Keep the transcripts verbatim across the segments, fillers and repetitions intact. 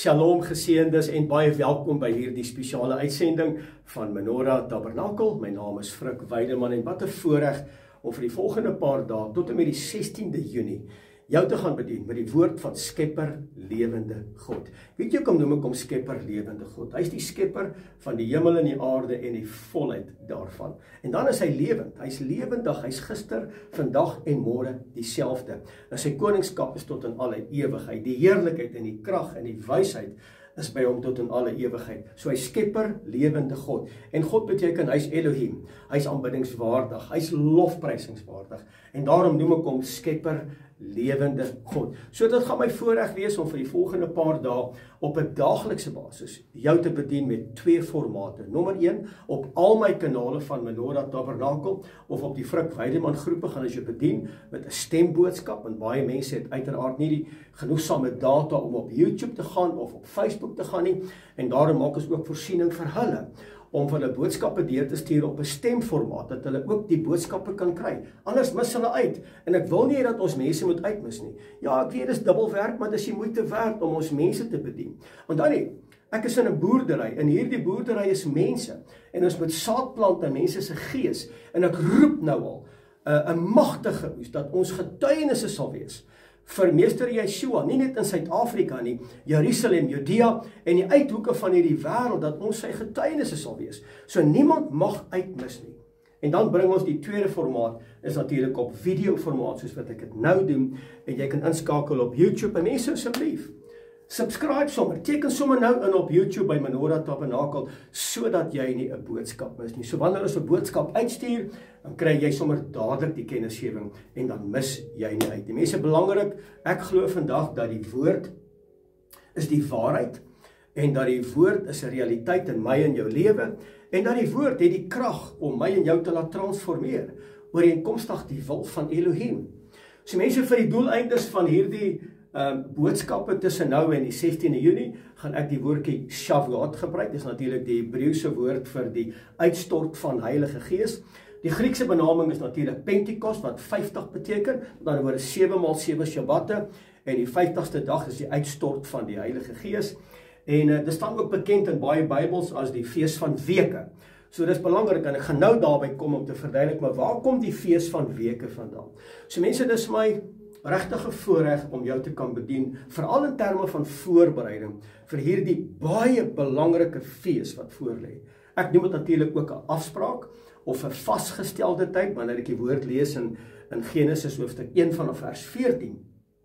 Shalom geseëndes en baie welkom by hierdie spesiale uitsending van Menorah Tabernakel. My naam is Frik Weideman en wat 'n voorreg om vir die volgende paar dae tot en met die sestiende Junie jou te gaan bedien met die woord van Skepper lewende God. Weet jy hoekom noem ek hom Skepper lewende God? Hy is die skepper van die hemel en die aarde en die volheid daarvan. En dan is hy lewend. Hy's lewendig. Hy's gister, vandag en môre dieselfde. En sy koningskap is tot in alle ewigheid. Die heerlikheid en die krag en die wysheid is by hom tot in alle ewigheid. So hy skepper, lewende God. En God beteken hy's Elohim. Hy's aanbiddingswaardig. Hy's lofprysingswaardig. En daarom noem ek hom skepper, lewende God. So dit gaan my voorreg wees om vir die volgende paar dae op 'n daaglikse basis jou te bedien met twee formate. Nommer een, op al my kanale van Menorah Tabernakel of op die Frik Weideman groepe gaan as jy bedien met 'n stemboodskap, en baie mense het uiteraard nie die genoegsame data om op YouTube te gaan of op Facebook te gaan nie, en daarom maak ons ook voorsiening vir hulle om vir hulle boodskappe deur te stuur op 'n stemformaat, dat hulle ook die boodskappe kan kry. Anders mis hulle uit, en ek wil nie dat ons mense moet uitmis nie. Ja, ek weet, dit is dubbelwerk, maar dit is die moeite werd om ons mense te bedien. Want dan nie, ek is in 'n boerdery, en hierdie boerdery is mense, en ons moet saad plant in mense se gees, en ek roep nou al, 'n uh, 'n magtige oes, dat ons getuienisse sal wees, vir Meester Yeshua, nie net in Suid-Afrika nie, Jerusalem, Judea en die uithoeke van hierdie wêreld, dat ons sy getuienisse sal wees. So niemand mag uitmis nie. En dan bring ons die tweede formaat, is natuurlik op video formaat, soos wat ek dit nou doen, en jy kan inskakel op YouTube, en mense asseblief, subscribe sommer, teken sommer nou in op YouTube by Menorah Tabernakel, sodat jy nie 'n boodskap mis nie. So wanneer ons 'n boodskap uitstuur, dan kry jy sommer dadelik die kennisgewing, en dan mis jy nie uit. Die mense belangrik, ek glo vandag dat die woord is die waarheid, en dat die woord is 'n realiteit in my en jou lewe, en dat die woord het die krag om my en jou te laat transformeer, ooreenkomstig die wil van Elohim. So mense, vir die doeleindes van hierdie Um, boodskappe tussen nou en die sestiende Junie, gaan ek die woordjie Shavuot gebruik. Dit is natuurlik die Hebreëse woord vir die uitstort van Heilige Gees. Die Griekse benaming is natuurlik Pentekost, wat vyftig beteken, met ander woorde sewe maal sewe Shabbatte, en die vyftigste dag is die uitstort van die Heilige Gees. En uh, dit staan ook bekend in baie Bybels as die fees van weke. So dis belangrik, en ek gaan nou daarby kom om te verduidelik, maar waar kom die fees van weke vandaan? So mense, dis my regtige voorreg om jou te kan bedien, veral in terme van voorbereiding vir hierdie baie belangrike fees wat voorlê. Ek noem dit natuurlik ook 'n afspraak of 'n vasgestelde tyd, wanneer ek die woord lees in, in Genesis hoofstuk een vanaf vers veertien.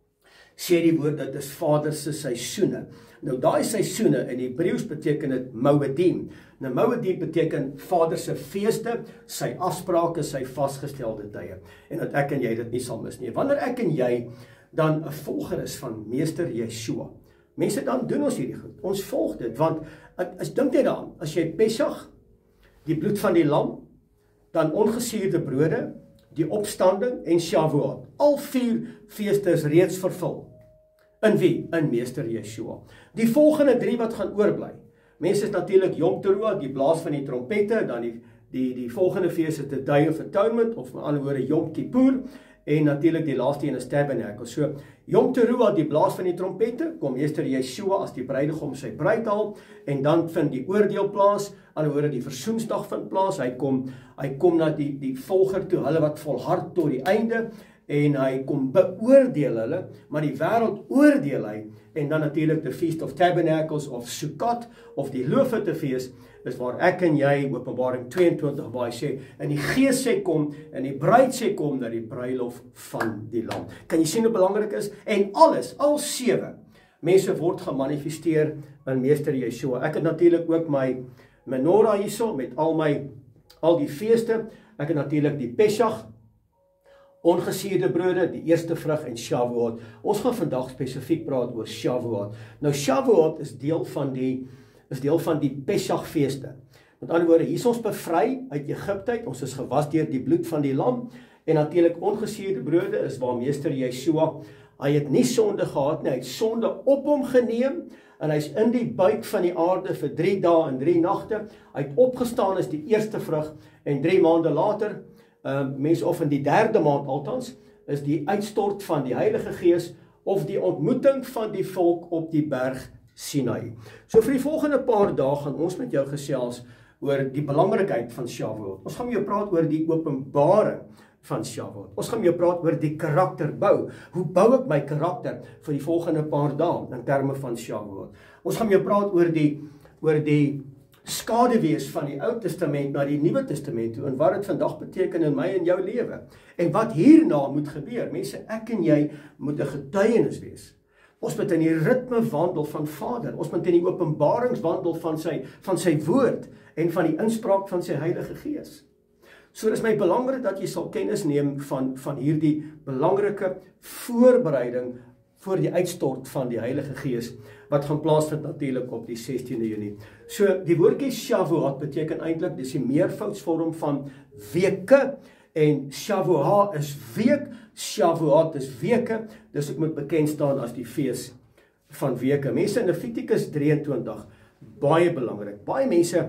Sê die woord, dit is Vader se seisoene. Nou daai seisoene in Hebreëus beteken dit Moedim. Nou Moedim beteken Vader se feeste, sy afsprake, sy vasgestelde tye. En dat ek en jy dit nie sal mis nie. Wanneer ek en jy dan 'n volger is van Meester Yeshua, mense, dan doen ons hierdie goed. Ons volg dit, want as dink jy daaraan, as jy Pesach, die bloed van die lam, dan ongesuurde brode, die opstanding en Shavuot, al vier feeste is reeds vervul. In wie? In Meester Yeshua. Die volgende drie wat gaan oorbly. Mense is natuurlik Yom Teruah, die blaas van die trompette, dan die, die, die volgende fees is the Day of Atonement, of met ander woorde Yom Kippur, en natuurlik die laaste een is Tabernakel. So, Yom Teruah, die blaas van die trompette, kom Meester Yeshua as die bruidegom sy bruid haal, en dan vind die oordeel plaas, ander woorde die versoensdag vind plaas, hy kom, hy kom na die, die volger toe, hulle wat volhard tot die einde, en hy kom beoordeel hulle, maar die wêreld oordeel hy, en dan natuurlik die Feast of Tabernacles of Sukkot, of die Loofhuttefees, is waar ek en jy, Openbaring tweeëntwintig, waar hy sê, en die Gees sê kom, en die bruid sê kom, na die bruilof van die lam. Kan jy sien hoe belangrik is? En alles, al sewe, mense word gemanifesteer in Meester Yeshua. Ek het natuurlik ook my Menorah hierso, met al my, al die feeste, ek het natuurlik die Pesach, ongesuurde brode, die eerste vrug en Shavuot. Ons gaan vandag spesifiek praat oor Shavuot. Nou Shavuot is deel van die is deel van die Pesach feeste. Met ander woorde, hier is ons bevry uit Egipte uit, ons is gewas deur die bloed van die lam, en natuurlik ongesuurde brode is waar Meester Yeshua, hy het nie sonde gehad nie, hy het sonde op hom geneem, en hy is in die buik van die aarde vir drie dae en drie nagte, hy het opgestaan as die eerste vrug, en drie maande later, Um, mense of in die derde maand althans, is die uitstort van die Heilige Gees, of die ontmoeting van die volk op die berg Sinai. So vir die volgende paar dae gaan ons met jou gesels oor die belangrikheid van Shavuot. Ons gaan met jou praat oor die openbaring van Shavuot. Ons gaan met jou praat oor die karakterbou. Hoe bou ek my karakter vir die volgende paar dae in terme van Shavuot? Ons gaan met jou praat oor die oor die skaduwees van die Ou Testament na die Nuwe Testament toe en wat dit vandag beteken in my en jou lewe. En wat hierna moet gebeur. Mense, ek en jy moet 'n getuienis wees. Ons moet in die ritme wandel van Vader. Ons moet in die openbaringswandel van sy van sy woord en van die inspraak van sy Heilige Gees. So dis my belangrik dat jy sal kennis neem van van hierdie belangrike voorbereiding voor die uitstort van die Heilige Gees wat gaan plaasvind natuurlik op die sestiende Junie. So die woordjie Shavuot beteken eintlik dis die meervoudsvorm van weke en Shavuot is week, Shavuot is weke, dis ek moet bekend staan as die fees van weke. Mense in Levitikus drieëntwintig, baie belangrik. Baie mense,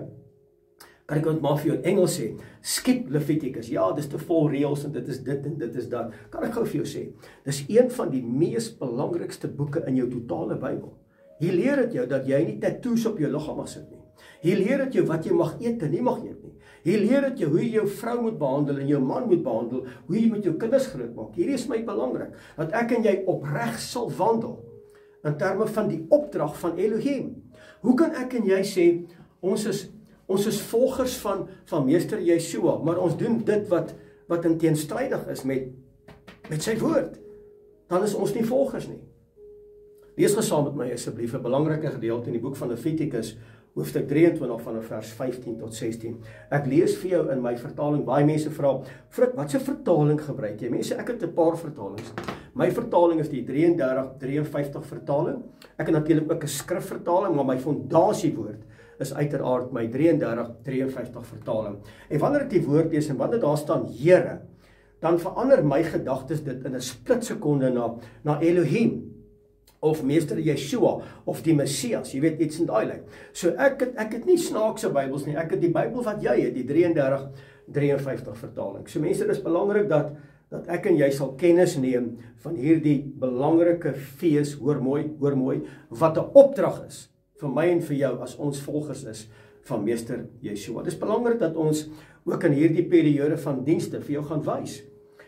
kan ek ook maar vir jou in Engels sê, skip Levitikus. Ja, dis te vol reëls en dit is dit en dit is dat. Kan ek gou vir jou sê, dis een van die mees belangrikste boeke in jou totale Bybel. Hier leer dit jou dat jy nie tattoos op jou liggaam mag sit nie. Hier leer dit jou wat jy mag eet en nie mag eet nie. Hier leer dit jou hoe jy jou vrou moet behandel en jou man moet behandel, hoe jy met jou kinders groot maak. Hierdie is my belangrik, dat ek en jy opreg sal wandel in terme van die opdrag van Elohim. Hoe kan ek en jy sê, ons is ons is volgers van van meester Yeshua, maar ons doen dit wat wat in teenstrydig is met met sy woord. Dan is ons nie volgers nie. Lees gesaam met my asseblief 'n belangrike gedeelte in die boek van Levitikus, hoofstuk drieëntwintig van vers vyftien tot sestien. Ek lees vir jou in my vertaling. Baie mense vra, "Frik, wat 'n vertaling gebruik jy?" Mense, ek het 'n paar vertalings. My vertaling is die drie en dertig drieënvyftig vertaling. Ek het natuurlik ook 'n skrifvertaling, maar my fondasiewoord is uiteraard my drie en dertig drieënvyftig vertaling. En wanneer ek die woord lees en wanneer daar staan Here, dan verander my gedagtes dit in 'n splitsekonde na na Elohim of meester Yeshua of die Messias. Jy weet iets in daai lyn. So ek het ek het nie snaakse Bybels nie. Ek het die Bybel wat jy het, die drie en dertig drieënvyftig vertaling. So mense, dis belangrik dat dat ek en jy sal kennis neem van hierdie belangrike fees, hoor mooi, hoor mooi, wat 'n opdrag is vir my en vir jou as ons volgers is van meester Yeshua. Dit is belangrik dat ons ook in hierdie periode van dienste vir jou gaan wys.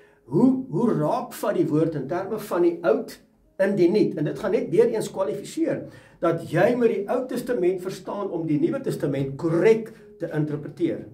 Hoe hoe raak van die woord in terme van die oud in die nuut, en dit gaan net weer eens kwalifiseer dat jy met die Ou Testament verstaan om die Nuwe Testament korrek te interpreteer.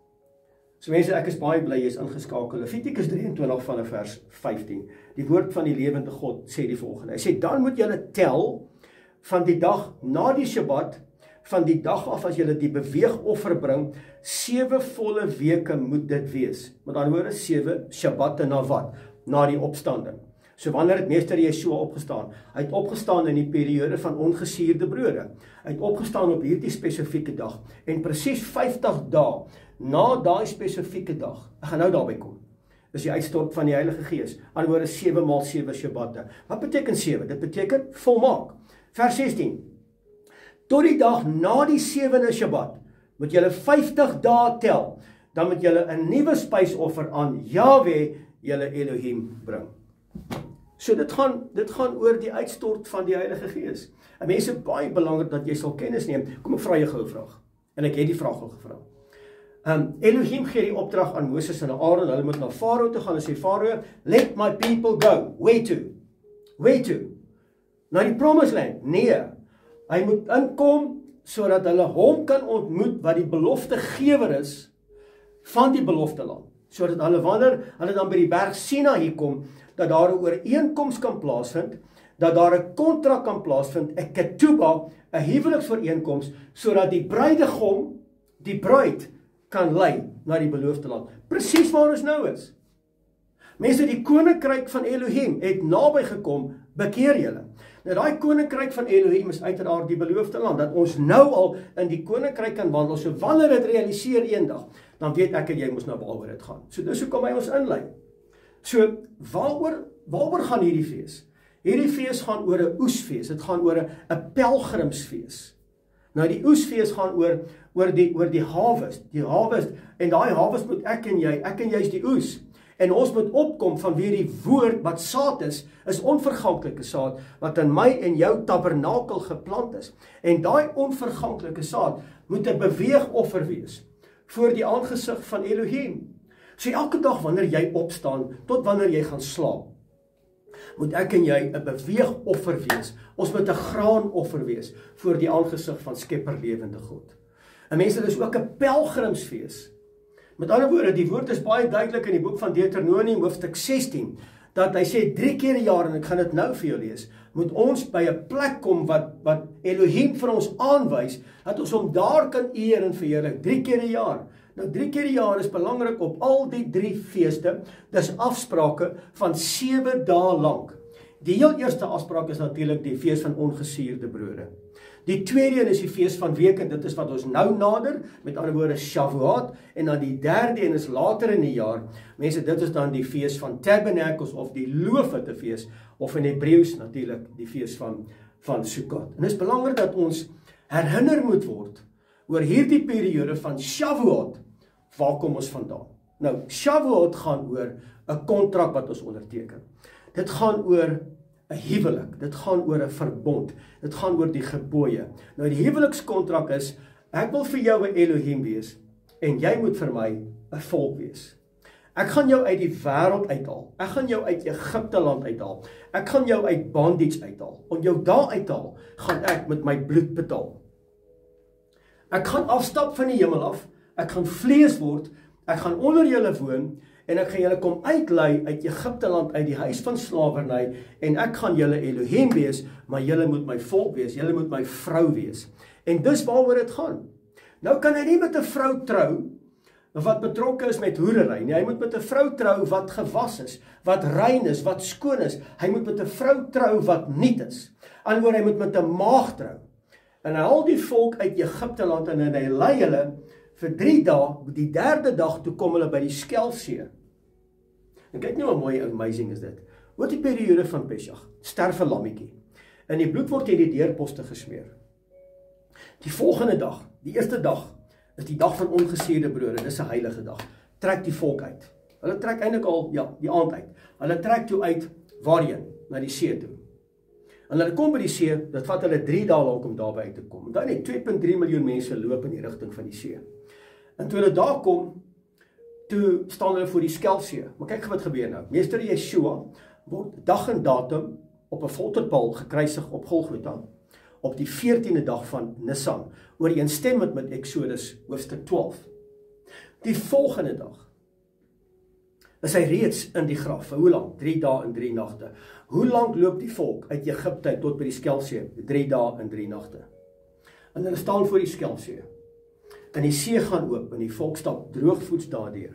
So mense, ek is baie bly jy is ingeskakel. Levitikus drieëntwintig van vers vyftien. Die woord van die lewende God sê die volgende. Hy sê, dan moet julle tel van die dag na die Shabbat, van die dag af as julle die beweegoffer bring, sewe volle weke moet dit wees. Met ander woorde, sewe Shabbatte na wat? Na die opstanding. So wanneer het meester Yeshua opgestaan? Hy het opgestaan in die periode van ongesuurde brode. Hy het opgestaan op hierdie spesifieke dag. En presies vyftig dae na daai spesifieke dag, ek gaan nou daarby kom, is die uitstort van die Heilige Gees. Aan woorde sewe maal sewe Shabbatte. Wat beteken sewe? Dit beteken volmaak. Vers sestien. Tot die dag na die sewende Shabbat moet julle vyftig dae tel. Dan moet julle 'n nuwe spysoffer aan Yahweh, julle Elohim, bring. So dit gaan dit gaan oor die uitstort van die Heilige Gees. En mense, baie belangrik dat jy sal kennis neem. Kom ek vra jou gou 'n vraag. En ek het die vraag al gevra. Um, Elohim gee die opdrag aan Moses en Aaron. Hulle moet na Farao toe gaan en sê, Farao, let my people go. Where to? Where to? Na die promised land? Nee. Hy moet inkom sodat hulle hom kan ontmoet wat die belofte gewer is van die belofte land. Sodat hulle wanneer hulle dan by die berg Sinaï kom, dat daar 'n ooreenkoms kan plaasvind, dat daar 'n kontrak kan plaasvind, 'n ketubah, 'n huweliksooreenkoms, sodat die bruidegom, die bruid, kan lei na die beloofde land. Presies waar ons nou is. Mense, die koninkryk van Elohim het naby gekom, bekeer julle. Nou daai koninkryk van Elohim is uiteraard die beloofde land, dat ons nou al in die koninkryk kan wandel, so wanneer dit realiseer eendag, dan weet ek en jy moes nou waaroor dit gaan. So dis hoekom hy ons inlei. So waaroor waaroor gaan hierdie fees? Hierdie fees gaan oor 'n oesfees, dit gaan oor 'n pelgrimsfees. Nou die oesfees gaan oor oor die oor die harvest, die harvest en daai harvest moet ek en jy, ek en jy is die oes. En ons moet opkom van weer die woord wat saad is, is onverganklike saad, wat in my en jou tabernakel geplant is. En daai onverganklike saad moet 'n beweegoffer wees voor die aangesig van Elohim. So elke dag wanneer jy opstaan, tot wanneer jy gaan slaap, moet ek en jy 'n beweegoffer wees. Ons moet 'n graanoffer wees voor die aangesig van Skepper lewende God. En mense, dit is ook 'n pelgrimsfees. Met ander woorde, die woord is baie duidelik in die boek van Deuteronomium hoofstuk sestien, dat hy sê drie keer 'n jaar, en ek gaan dit nou vir jou lees, moet ons by 'n plek kom wat, wat Elohim vir ons aanwys, dat ons hom daar kan eer en verheerlik, drie keer 'n jaar. Nou drie keer 'n jaar is belangrik op al die drie feeste, dis afsprake van sewe dae lank. Die heel eerste afspraak is natuurlik die fees van ongesuurde brode. Die tweede een is die fees van weke, en dit is wat ons nou nader, met ander woorde Shavuot, en dan die derde een is later in die jaar. Mense, dit is dan die fees van Tabernakels of die Loofhuttefees, of in Hebreëus natuurlik die fees van, van Sukkot. En dit is belangrik dat ons herinner moet word oor hierdie periode van Shavuot. Waar kom ons vandaan? Nou, Shavuot gaan oor 'n kontrak wat ons onderteken. Dit gaan oor 'n huwelik, dit gaan oor 'n verbond, dit gaan oor die gebooie. Nou die huwelikskontrak is, ek wil vir jou 'n Elohim wees, en jy moet vir my 'n volk wees. Ek gaan jou uit die wêreld uithaal, ek gaan jou uit Egipte land uithaal, ek gaan jou uit bondage uithaal, om jou daar uithaal, gaan ek met my bloed betaal. Ek gaan afstap van die hemel af, ek gaan vlees word, ek gaan onder julle woon, en ek gaan julle kom uitlei uit Egipte land, uit die huis van slawerny, en ek gaan julle Elohim wees, maar julle moet my volk wees, julle moet my vrou wees. En dis waaroor dit gaan. Nou kan hy nie met 'n vrou trou, wat betrokke is met hoerery nie. Hy moet met 'n vrou trou wat gewas is, wat rein is, wat skoon is. Hy moet met 'n vrou trou wat nuut is. Anderswoorde, hy moet met 'n maagd trou. En hy haal die volk uit Egipte land en hy lei hulle vir drie dae, die derde dag toe kom hulle by die Skelfsee. En kyk nou hoe mooi amazing is dit. Oor die periode van Pesach, sterf 'n lammetjie. En die bloed word in die deurposte gesmeer. Die volgende dag, die eerste dag, is die dag van ongesuurde brode, dis 'n heilige dag. Trek die volk uit. Hulle trek eintlik al, ja, die aand uit. Hulle trek toe uit, waarheen? Na die see toe. En hulle kom by die see, dit vat hulle drie dae lank om daarby uit te kom. Dan net twee komma drie miljoen mense loop in die rigting van die see. En toe hulle daar kom, toe staan hulle voor die Skelfsee. Maar kyk wat gebeur nou. Meester Yeshua word dag en datum op 'n folterpaal gekruisig op Golgotha, op die veertiende dag van Nisan, ooreenstemmend met Exodus hoofstuk twaalf. Die volgende dag is hy reeds in die graf. Vir hoe lank? Drie dae en drie nagte. Hoe lank loop die volk uit Egipte tot by die Skelfsee? Drie dae en drie nagte. En hulle staan voor die Skelfsee. En die see gaan oop en die volk stap droogvoets daardeur.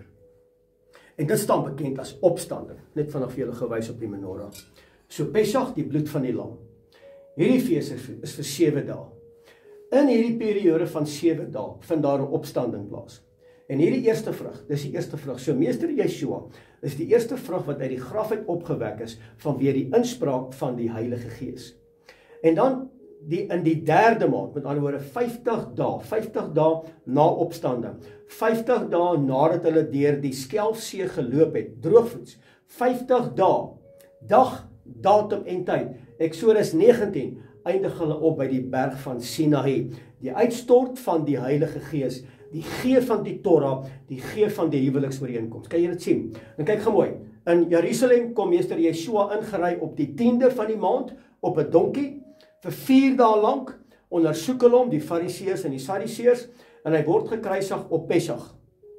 En dit staan bekend as opstanding, net vanaf julle gewys op die menorah. So Pesach, die bloed van die lam. Hierdie fees is vir sewe dae. In hierdie periode van sewe dae vind daar 'n opstanding plaas. En hierdie eerste vrug, dis die eerste vrug. So meester Yeshua is die eerste vrug wat uit die graf uit opgewek is vanweë die inspraak van die Heilige Gees. En dan die in die derde maand, met ander woorde vyftig dae, vyftig dae na opstanding, vyftig dae nadat hulle deur die Skelfsee geloop het, droogvoets, vyftig dae, dag, datum en tyd. Eksodus negentien eindig hulle op by die berg van Sinaï, die uitstort van die Heilige Gees, die gee van die Torah, die gee van die huweliksooreenkoms. Kan jy dit sien? En kyk gou mooi. In Jerusalem kom meester Yeshua ingery op die tiende van die maand op 'n donkie vir vier dae lank. Ondersoek hulle hom, die Fariseërs en die Sadduseërs, en hy word gekruisig op Pesach.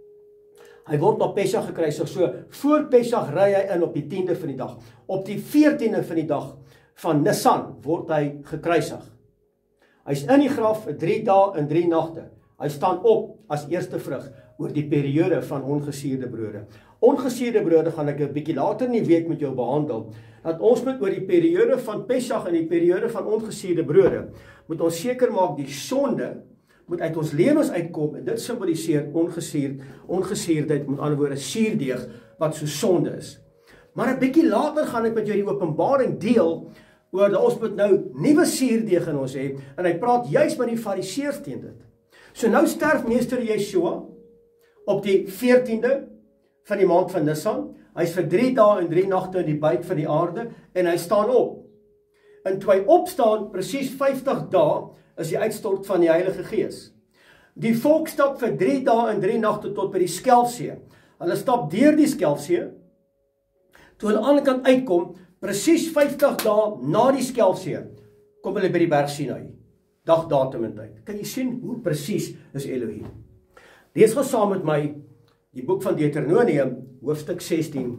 Hy word op Pesach gekruisig. So voor Pesach ry hy in op die tiende van die dag. Op die veertiende van die dag van Nisan word hy gekruisig. Hy's in die graf vir drie dae en drie nagte. Hy staan op as eerste vrug oor die periode van ongesuurde brode. Ongesuurde brode gaan ek 'n bietjie later in die week met jou behandel. Dat ons moet oor die periode van Pesach en die periode van ongesuurde brode, moet ons seker maak die sonde moet uit ons lewens uitkom, en dit simboliseer ongesuurd, ongesuurdheid, met ander woorde suurdeeg wat so sonde is. Maar 'n bietjie later gaan ek met jou die Openbaring deel oor dat ons moet nou nuwe suurdeeg in ons hê, en hy praat juis met die Fariseërs teen dit. So nou sterf meester Yeshua op die veertiende van die maand van Nisan. Hy is vir drie dae en drie nagte in die buik van die aarde en hy staan op. En toe hy opstaan, presies vyftig dae, is die uitstort van die Heilige Gees. Die volk stap vir drie dae en drie nagte tot by die Skelfsee. Hulle stap deur die Skelfsee. Toe hulle aan die kant uitkom, presies vyftig dae na die Skelfsee, kom hulle by die berg Sinai. Dag, datum en tyd. Kan jy sien hoe presies is Elohim? Lees gou saam met my die boek van Deuteronomium, hoofstuk sestien.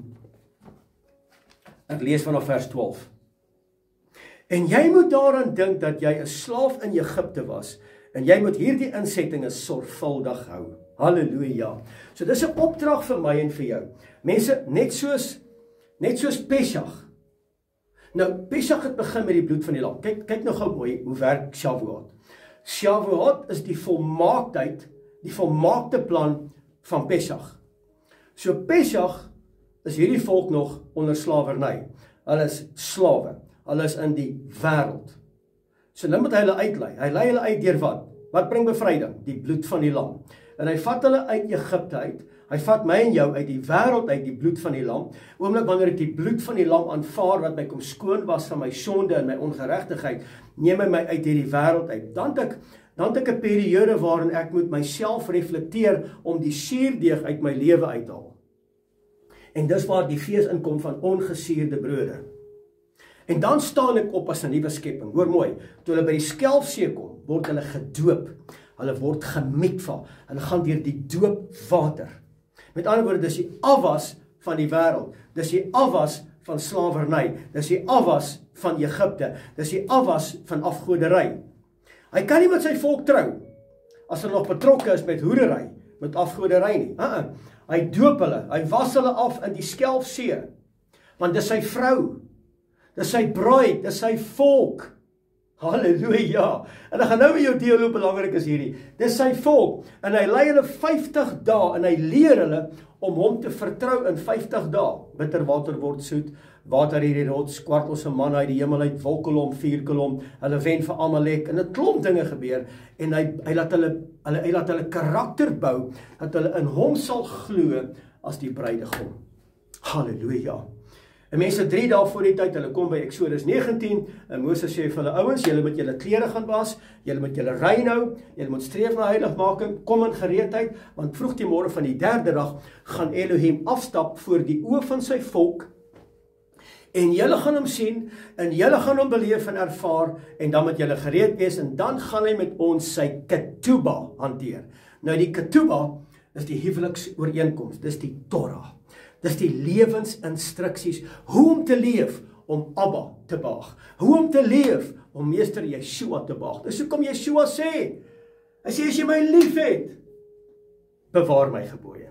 Ek lees vanaf vers twaalf. En jy moet daaraan dink dat jy 'n slaaf in Egipte was, en jy moet hierdie insettinge sorgvuldig hou. Halleluja. So dis 'n opdrag vir my en vir jou. Mense, net soos net soos Pesach. Nou, Pesach het begin met die bloed van die lam. Kyk, kyk nou gou mooi hoe werk Shavuot. Shavuot is die volmaaktheid, die volmaakte plan van Pesach. So Pesach is hierdie volk nog onder slawerny. Hulle is slawe. Hulle is in die wêreld. So nou moet hy hulle uitlei. Hy lei hulle uit deur wat? Wat bring bevryding? Die bloed van die lam. En hy vat hulle uit Egipte uit. Hy vat my en jou uit die wêreld uit, die bloed van die lam. Oomblik wanneer ek die bloed van die lam aanvaar wat my kom skoon was van my sonde en my ongeregtigheid, neem hy my uit hierdie wêreld uit. Dan het ek dan het ek 'n periode waarin ek moet myself reflekteer om die suurdeeg uit my lewe uithaal. En dis waar die fees inkom van ongesuurde brode. En dan staan ek op as 'n nuwe skepping. Hoor mooi, toe hulle by die Skelfsee kom, word hulle gedoop. Hulle word gemikva. Hulle gaan deur die doopwater. Met ander woorde, dis die afwas van die wêreld. Dis die afwas van slawerny. Dis die afwas van Egipte. Dis die afwas van afgodery. Hy kan nie met sy volk trou as hulle nog betrokke is met hoerery, met afgodery nie. Uh -uh. Hy doop hulle. Hy was hulle af in die Skelfsee. Want dis sy vrou. Dis sy bruid, dis sy volk. Halleluja. En ek gaan nou met jou deel hoe belangrik is hierdie. Dis sy volk. En hy lei hulle vyftig dae en hy leer hulle om hom te vertrou in vyftig dae. Bitter water word soet, water hierdie rots, kwartels en manna uit die hemel uit, wolkolom, vuurkolom, hulle wen vir Amalek en 'n klomp dinge gebeur en hy hy laat hulle hulle hy laat hulle karakter bou dat hulle in hom sal glo as die bruidegom. Halleluja. En mense drie dae voor die tyd, hulle kom by Exodus negentien, en Moses sê vir hulle ouens, julle moet julle klere gaan was, julle moet julle rein hou, julle moet streef na heiligmaking, kom in gereedheid, want vroeg die môre van die derde dag gaan Elohim afstap voor die oë van sy volk, en julle gaan hom sien, en julle gaan hom beleef en ervaar, en dan moet julle gereed wees, en dan gaan hy met ons sy ketubah hanteer. Nou die ketubah is die huweliksooreenkoms, dis die Torah. Dis die lewensinstruksies, hoe om te leef om Abba te behaag. Hoe om te leef om meester Yeshua te behaag. Dis hoekom Yeshua sê, hy sê as jy my lief het, bewaar my gebooie.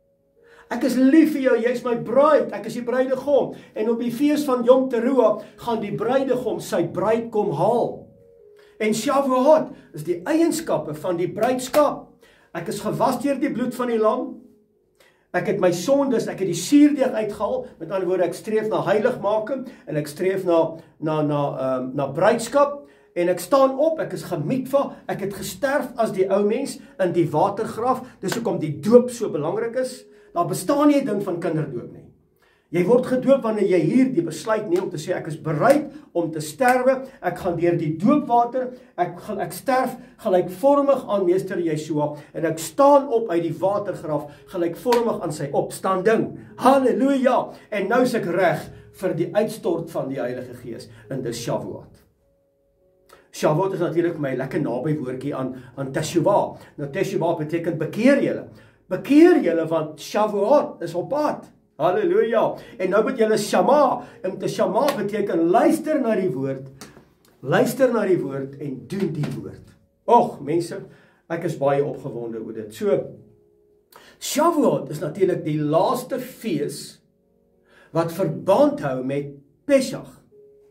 Ek is lief vir jou, jy is my bruid, ek is die bruidegom. En op die fees van Yom Teruah gaan die bruidegom sy bruid kom haal. En Shavuot is die eienskappe van die bruidskap. Ek is gewas deur die bloed van die lam. Ek het my sondes, ek het die suurdeeg uitgehaal, met ander woorde, ek streef na heiligmaking, en ek streef na, na, na, um, na bruidskap, en ek staan op, ek is gemikva, ek het gesterf as die ou mens in die watergraf, dis hoekom die doop so belangrik is. Daar bestaan nie 'n ding van kinderdoop nie. Jy word gedoop wanneer jy hier die besluit neem om te sê, ek is bereid om te sterwe, ek gaan deur die doopwater, ek, ek sterf gelijkvormig aan meester Yeshua, en ek staan op uit die watergraf, gelijkvormig aan sy opstanding. Halleluja! En nou is ek reg vir die uitstort van die Heilige Gees, en dis Shavuot. Shavuot is natuurlijk my lekker naby woordjie aan, aan Teshuvah. Nou Teshuvah beteken bekeer julle. Bekeer julle, want Shavuot is op pad. Halleluja. En nou moet julle shama. En te shama beteken luister na die woord. Luister na die woord en doen die woord. Och, mense, ek is baie opgewonde oor dit. So, Shavuot is natuurlik die laaste fees wat verband hou met Pesach.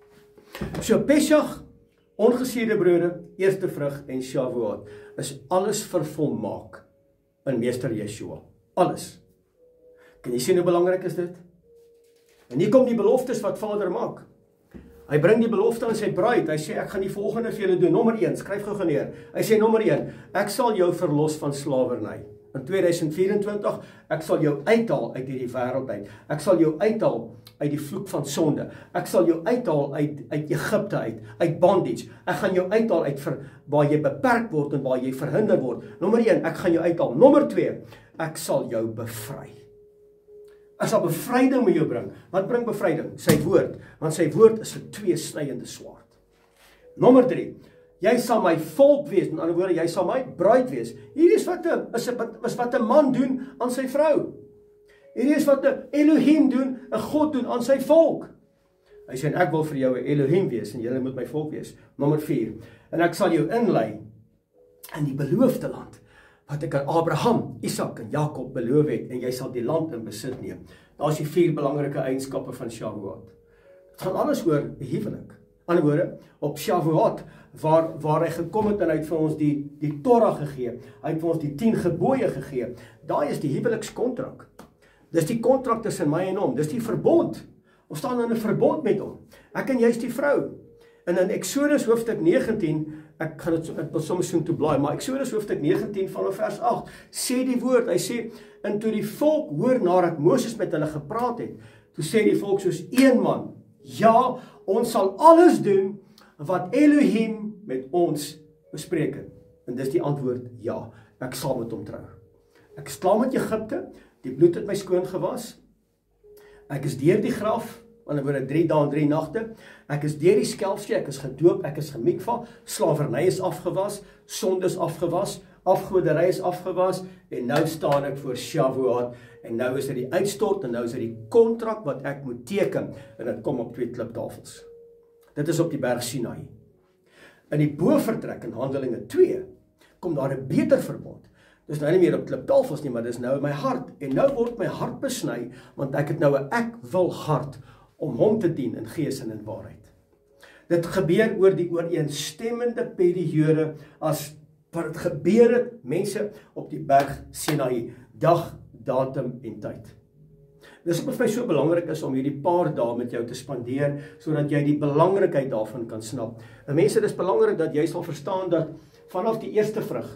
So Pesach, ongesuurde brode, eerste vrug en Shavuot is alles vervolmaak in meester Yeshua. Alles. Kan jy sien hoe belangrik is dit? En hier kom die beloftes wat Vader maak. Hy bring die belofte aan sy bruid. Hy sê, ek gaan die volgende vir julle doen. Nommer een, skryf gou neer. Hy sê, nommer een, ek sal jou verlos van slawerny. in tweeduisend vyf-en-twintig, ek sal jou uithaal uit hierdie wêreld uit. Ek sal jou uithaal uit die vloek van sonde. Ek sal jou uithaal uit, uit Egipte uit, uit bondage. Ek gaan jou uithaal uit vir, waar jy beperk word en waar jy verhinder word. Nommer een, ek gaan jou uithaal. Nommer twee, ek sal jou bevry. Ek sal bevryding met jou bring. Wat bring bevryding? Sy woord. Want sy woord is 'n tweesnydende swaard. Nommer drie, jy sal my volk wees. In ander woorde, jy sal my bruid wees. Hier is wat 'n is, is wat 'n man doen aan sy vrou. Hier is wat 'n Elohim doen, 'n God doen aan sy volk. Hy sê, ek wil vir jou 'n Elohim wees en julle moet my volk wees. Nommer vier, en ek sal jou inlei in die beloofde land, wat ek aan Abraham, Isak en Jakob beloof het, en jy sal die land in besit neem. Daar is die vier belangrike eienskappe van Shavuot. Het gaan alles oor huwelik. Ander woorde, op Shavuot, waar, waar hy gekom het en hy het vir ons die, die Torah gegee, hy het vir ons die tien gebooie gegee, daai is die huwelikskontrak. Dis die kontrak tussen my en hom, dis die verbond. Ons staan in 'n verbond met hom. Ek en jy is die vrou. En in Exodus hoofstuk negentien, ek gaan dit ek wil soms so toe blaai, maar Exodus hoofstuk negentien vanaf vers agt, sê die woord, hy sê, en toe die volk hoor nadat Moses met hulle gepraat het, toe sê die volk soos een man, ja, ons sal alles doen wat Elohim met ons bespreek het. En dis die antwoord, ja, ek sal met hom trou. Ek is klaar met Egipte, die bloed het my skoon gewas, ek is deur die graf, want oor drie dae en drie nagte, ek is deur die skelfsee, ek is gedoop, ek is gemikva, slawerny is afgewas, sonde is afgewas, afgoderry is afgewas, en nou staan ek voor Shavuot, en nou is dit die uitstort, en nou is dit die kontrak wat ek moet teken, en dit kom op twee kliptafels. Dit is op die berg Sinai. In die bovertrek in Handelinge twee, kom daar 'n beter verbond. Dis nou nie meer op kliptafels nie, maar dis nou in my hart, en nou word my hart besny, want ek het nou 'n ek wil hart, om hom te dien in gees en in waarheid. Dit gebeur oor die ooreenstemmende periode as wat het gebeur het, mense op die berg Sinai, dag, datum en tyd. Dis wat vir my so belangrik is om hierdie paar dae met jou te spandeer, sodat jy die belangrikheid daarvan kan snap. En mense, dis belangrik dat jy sal verstaan dat vanaf die eerste vrug,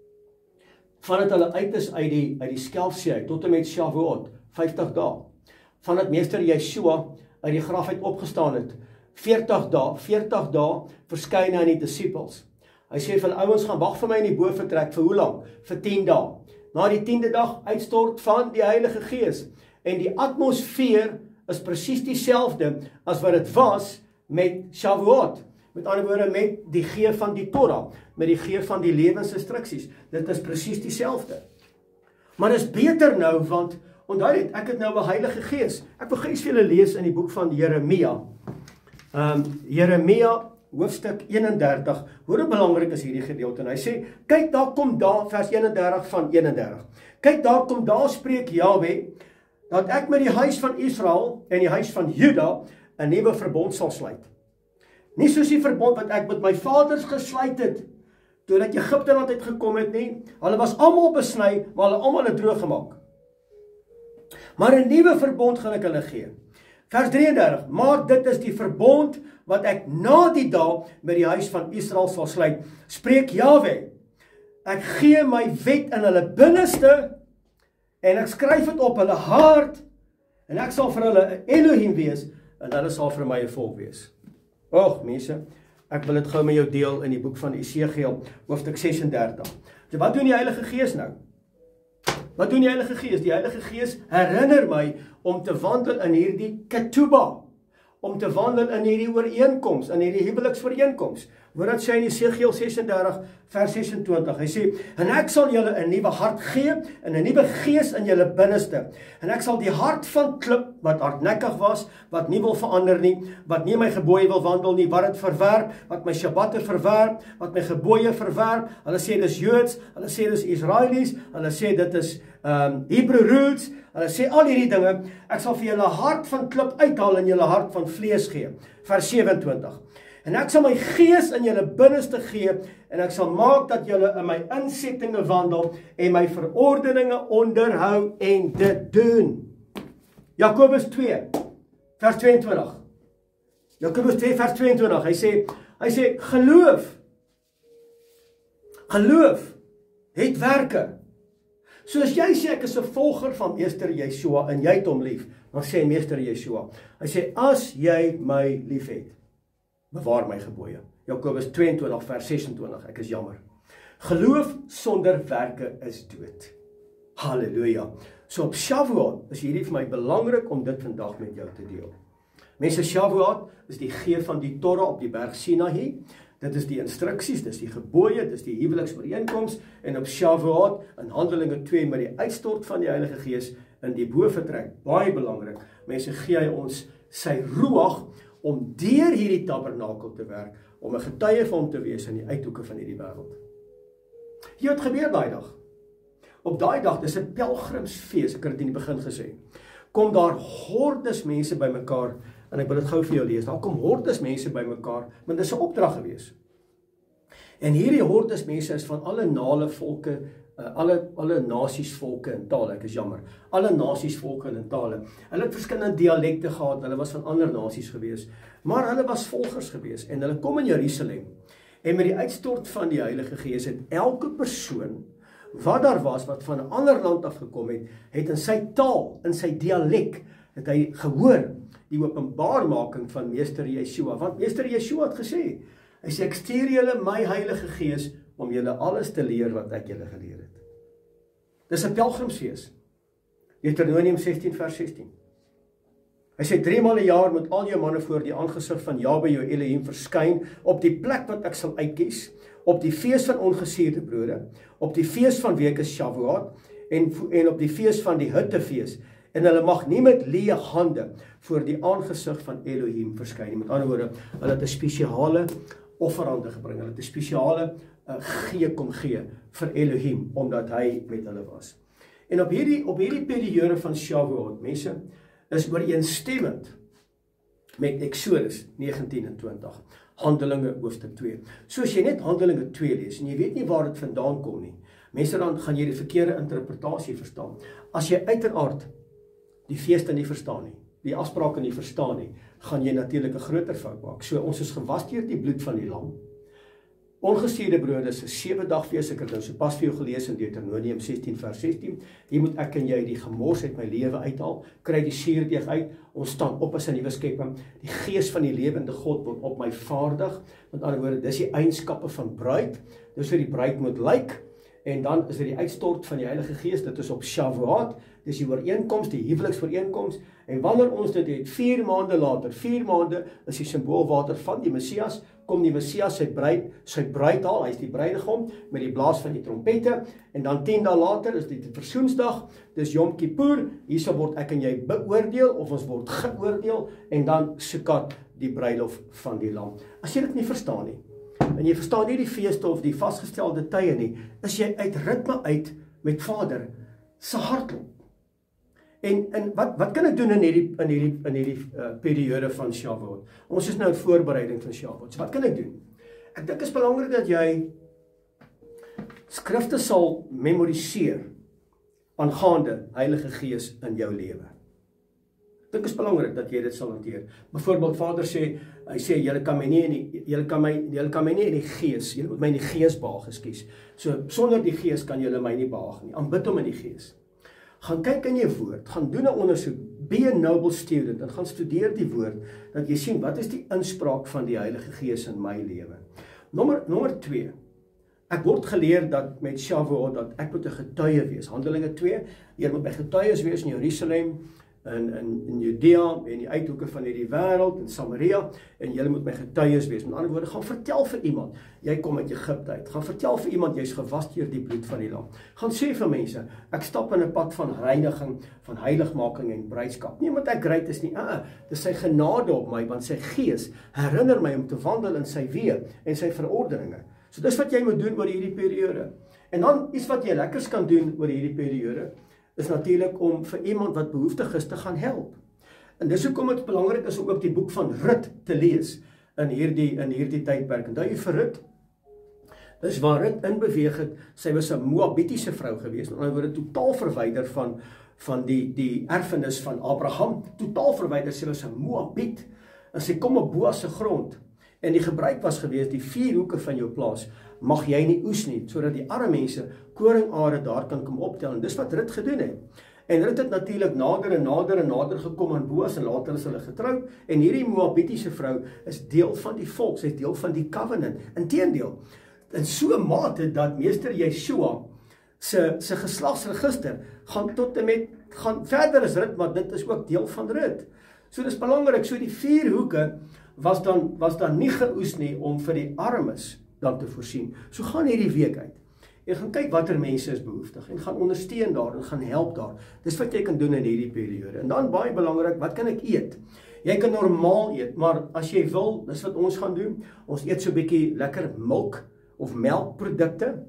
vandat hulle uit is uit die, uit die skelfsee, tot en met Shavuot, vyftig dae, vandat meester Yeshua uit die graf uit opgestaan het, veertig dae, veertig dae, verskyn aan die disippels. Hy sê vir ouens gaan wag vir my in die bovertrek, vir hoe lank? Vir tien dae. Na die tiende dag uitstort van die Heilige Gees. En die atmosfeer is presies dieselfde as wat dit was met Shavuot. Met ander woorde, met die gee van die Torah, met die gee van die lewensinstruksies. Dit is presies dieselfde. Maar dit is beter nou, want onthou dit, ek het nou 'n Heilige Gees. Ek wil gou iets vir julle lees in die boek van Jeremia. Um, Jeremia hoofstuk eenendertig. Hoe belangrik is hierdie gedeelte? En hy sê, kyk daar kom daar, vers eenendertig van eenendertig. Kyk daar kom daar spreek Jahwe, dat ek met die huis van Israel en die huis van Juda 'n nuwe verbond sal sluit. Nie soos die verbond wat ek met my vaders gesluit het, toe ek Egipte land uitgekom het nie. Hulle was almal besny, maar hulle almal het droog gemaak. Maar 'n nuwe verbond gaan ek hulle gee. Vers drieëndertig, maar dit is die verbond wat ek na die dae met die huis van Israel sal sluit, spreek Jahwe. Ek gee my wet in hulle binneste, en ek skryf dit op hulle hart, en ek sal vir hulle 'n Elohim wees, en hulle sal vir my 'n volk wees. Och, mense, ek wil dit gou met jou deel in die boek van Esegiel, hoofstuk sesendertig. So wat doen die Heilige Gees nou? Wat doen die Heilige Gees? Die Heilige Gees herinner my om te wandel in hierdie ketubah, om te wandel in hierdie ooreenkoms, in hierdie huweliksvooreenkoms. Hoor wat sê in Esegiel sesendertig vers sesentwintig. Hy sê, en ek sal julle 'n nuwe hart gee en 'n nuwe gees in julle binneste. En ek sal die hart van klip wat hardnekkig was, wat nie wil verander nie, wat nie my gebooie wil wandel nie, wat dit verwerp, wat my Shabbatte verwerp, wat my gebooie verwerp. Hulle sê dis Joods, hulle sê dis Israelies, hulle sê dit is um, Hebrew roots, hulle sê al hierdie dinge. Ek sal vir julle hart van klip uithaal en julle hart van vlees gee. Vers sewentwintig. En ek sal my gees in julle binneste gee, en ek sal maak dat julle in my insettinge wandel, en my verordeninge onderhou en dit doen. Jakobus twee, vers tweeëntwintig. Jakobus twee, vers tweeëntwintig, hy sê, hy sê, geloof, geloof, het werke. So as jy sê ek is 'n volger van Meester Yeshua en jy het hom lief, dan sê Meester Yeshua, hy sê as jy my lief het, bewaar my gebooie. Jakobus twee en twintig vers ses en twintig, ek is jammer. Geloof sonder werke is dood. Halleluja. So op Shavuot is hierdie vir my belangrik om dit vandag met jou te deel. Mense, Shavuot is die gee van die Torah op die berg Sinaï. Dit is die instruksies, dit is die gebooie, dit is die huweliksooreenkoms, en op Shavuot in Handelinge twee met die uitstort van die Heilige Gees in die bovertrek, baie belangrik. Mense, gee hy ons sy ruach om deur hierdie tabernakel te werk, om 'n getuie vir hom te wees in die uithoeke van hierdie wêreld. Hier het gebeur daai dag. Op daai dag, dis 'n pelgrimsfees, ek het dit in die begin gesê. Kom daar hordes mense bymekaar, en ek wil dit gou vir jou lees. Daar kom hordes mense bymekaar, want dit is 'n opdrag gewees. En hierdie hordes mense is van alle nale volke, uh, alle alle nasies, volke en tale. Ek is jammer. Alle nasies, volke en tale. Hulle het verskillende dialekte gehad, hulle was van ander nasies gewees, maar hulle was volgers gewees en hulle kom in Jerusalem. En met die uitstort van die Heilige Gees het elke persoon wat daar was, wat van 'n ander land af gekom het, het in sy taal, in sy dialek, het hy gehoor die openbaarmaking van Meester Yeshua. Want Meester Yeshua het gesê, hy sê, ek stuur julle my Heilige Gees om julle alles te leer wat ek julle geleer het. Dis 'n pelgrimsfees. Deuteronomium sestien vers sestien. Hy sê, drie maal 'n jaar moet al jou manne voor die aangesig van Jahwe jou Elohim verskyn op die plek wat ek sal uitkies, op die fees van ongesuurde brode, op die fees van weke Shavuot en, en op die fees van die Hittefees. En hulle mag nie met leë hande voor die aangesig van Elohim verskyn nie. Met ander woorde, hulle het 'n spesiale offerande gebring. Hulle het 'n spesiale uh, gee kom gee vir Elohim, omdat hy met hulle was. En op hierdie op hierdie periode van Shavuot, mense, is ooreenstemmend met Exodus negentien en twintig. Handelinge hoofstuk twee. So as jy net Handelinge twee lees en jy weet nie waar dit vandaan kom nie, mense, dan gaan jy die verkeerde interpretasie verstaan. As jy uiteraard die feeste nie verstaan nie, die afsprake nie verstaan nie, gaan jy natuurlik 'n groter fout maak. So ons is gewas deur die bloed van die lam. Ongesuurde brode is 'n sewe dag fees, ek het nou sopas vir jou gelees in Deuteronomium sestien vers sestien. Hier moet ek en jy die gemors uit my lewe uithaal, kry die suurdeeg uit, ons staan op as 'n nuwe skepping. Die gees van die lewende God word op my vaardig. Met ander woorde, dis die eienskappe van bruid. Dis hoe die bruid moet lyk. En dan is dit die uitstort van die Heilige Gees, dit is op Shavuot, dis die ooreenkoms, die huweliksooreenkoms, en wanneer ons dit het, vier maande later, vier maande is die symboolwater van die Messias, kom die Messias sy bruid, sy bruid haal, hy is die bruidegom, met die blaas van die trompette, en dan tien dae later is dit die versoensdag, dis Yom Kippur, hierso word ek en jy beoordeel, of ons word geoordeel, en dan Sukkot, die bruilof van die lam. As jy dit nie verstaan nie, en jy verstaan nie die feeste of die vasgestelde tye nie, is jy uit ritme uit met Vader se hartklop. En, en wat, wat kan ek doen in hierdie, in hierdie, in hierdie uh, periode van Shavuot? Ons is nou in voorbereiding van Shavuot. So wat kan ek doen? Ek dink is belangrik dat jy skrifte sal memoriseer aangaande Heilige Gees in jou lewe. Ek dink is belangrik dat jy dit sal hanteer. Byvoorbeeld, Vader sê, hy sê, julle kan my nie in die, julle kan my, julle kan my nie in die gees, julle moet my in die gees behaag, ekskuus. So, sonder die gees kan julle my nie behaag nie. Aanbid hom in die gees. Gaan kyk in jou woord, gaan doen 'n ondersoek, be a noble student, en gaan studeer die woord, dat jy sien, wat is die inspraak van die Heilige Gees in my lewe. Nommer, nommer twee, ek word geleer dat met Shavuot, dat ek moet 'n getuie wees. Handelinge twee, jy moet my getuies wees in Jerusalem, in, in, in Judea, en die uithoeke van hierdie wêreld, in Samaria, en julle moet my getuies wees. Met ander woorde, gaan vertel vir iemand, jy kom uit Egipte uit, gaan vertel vir iemand, jy is gewas deur die bloed van die lam. Gaan sê vir mense, ek stap in 'n pad van reiniging, van heiligmaking en bruidskap. Nie omdat ek great is nie, uh, uh, dis sy genade op my, want sy gees herinner my om te wandel in sy weë en sy verordeninge. So dis wat jy moet doen oor hierdie periode. En dan iets wat jy lekkers kan doen oor hierdie periode, is natuurlik om vir iemand wat behoeftig is te gaan help. En dis hoekom dit belangrik is om ook die boek van Rut te lees in hierdie, in hierdie tydperk. Onthou jy vir Rut? Dis waar Rut in beweeg het, sy was 'n Moabitiese vrou gewees, met ander woorde totaal verwyder van, van die, die erfenis van Abraham, totaal verwyder, sy was 'n Moabit, en sy kom op Boas se grond, En die gebruik was gewees, die vier hoeke van jou plaas mag jy nie oes nie, sodat die arme mense koringare daar kan kom optel. En dis wat Rut gedoen het. En Rut het natuurlik nader en nader en nader gekom aan Boas, en later is hulle getroud. En hierdie Moabitiese vrou is deel van die volk, sy is deel van die covenant. Inteendeel, in so 'n mate dat meester Yeshua se se geslagsregister gaan tot en met gaan verder as Rut, maar dit is ook deel van Rut. So dis belangrik, so die vier hoeke was dan was dan nie geoes nie om vir die armes dan te voorsien. So gaan hierdie week uit. Jy gaan kyk watter mense is behoeftig en gaan ondersteun daar en gaan help daar. Dis wat jy kan doen in hierdie periode. En dan baie belangrik, wat kan ek eet? Jy kan normaal eet, maar as jy wil, dis wat ons gaan doen. Ons eet so 'n bietjie lekker milk of melkprodukte.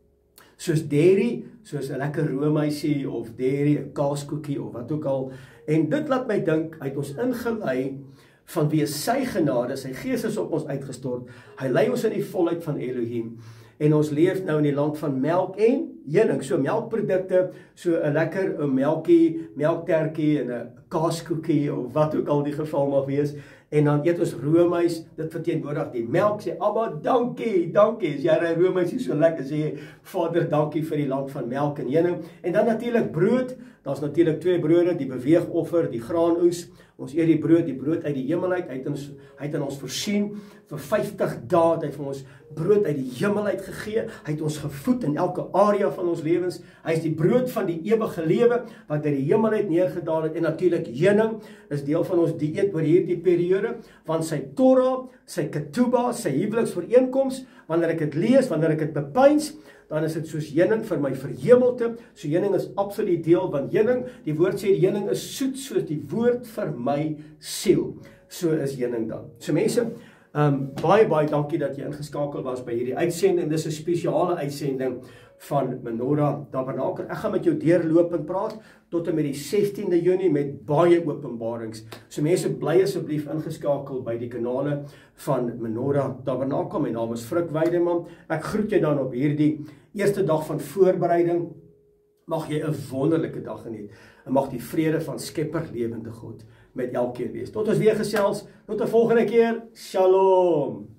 Soos dairy, soos 'n lekker roomysie of dairy, 'n kaaskoekie of wat ook al. En dit laat my dink, hy het ons ingelei vanweë sy genade, sy gees is op ons uitgestort. Hy lei ons in die volheid van Elohim. En ons leef nou in die land van melk en heuning, so melkprodukte, so 'n lekker 'n melkie, melktertjie en 'n kaaskoekie of wat ook al die geval mag wees. En dan eet ons roomys, dit verteenwoordig die melk, sê Abba, dankie, dankie, as jy ry roomys is so lekker, sê jy, Vader, dankie vir die land van melk en heuning. En dan natuurlik brood, daar's natuurlik twee brode, die beweegoffer, die graanoes. Ons eet die brood, die brood uit die hemel uit, hy het ons, hy het ons voorsien, vir vyftig dae, hy het vir ons brood uit die hemel uit gegee, hy het ons gevoed in elke area van ons lewens, hy is die brood van die ewige lewe, wat uit die hemel uit neergedaal het, en natuurlik heuning, is deel van ons dieet oor hierdie periode, want sy Torah, sy ketubah, sy huweliksooreenkoms, wanneer ek dit lees, wanneer ek dit bepeins, dan is dit soos heuning vir my verhemelte, so heuning is absoluut deel, want heuning, die woord sê, die heuning is soet soos die woord vir my siel, so is heuning dan. So mense, um, baie, baie dankie dat jy ingeskakel was by hierdie uitsending, dis 'n spesiale uitsending van Menorah Tabernakel. Ek gaan met jou deurloop en praat, tot en met die sestiende Junie met baie openbarings. So mense, bly asseblief ingeskakel by die kanale van Menorah Tabernakel. My naam is Frik Weideman. Ek groet jou dan op hierdie eerste dag van voorbereiding. Mag jy 'n wonderlike dag geniet. En mag die vrede van Skepper lewende God met elkeen wees. Tot ons weer gesels, tot 'n volgende keer. Shalom.